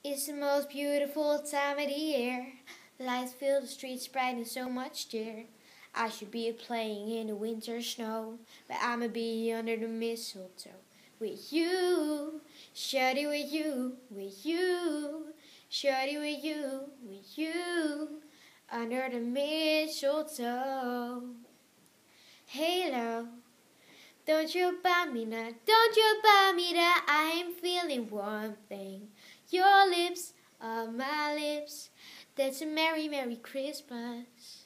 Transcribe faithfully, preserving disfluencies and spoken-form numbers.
It's the most beautiful time of the year. Lights fill the streets bright and so much cheer. I should be playing in the winter snow, but I'ma be under the mistletoe. With you, shawty, with you, with you, shawty, with you, with you, under the mistletoe. Hey, love, don't you buy me now, don't you buy me that I am feeling one thing. Your lips are my lips, that's a merry, merry Christmas.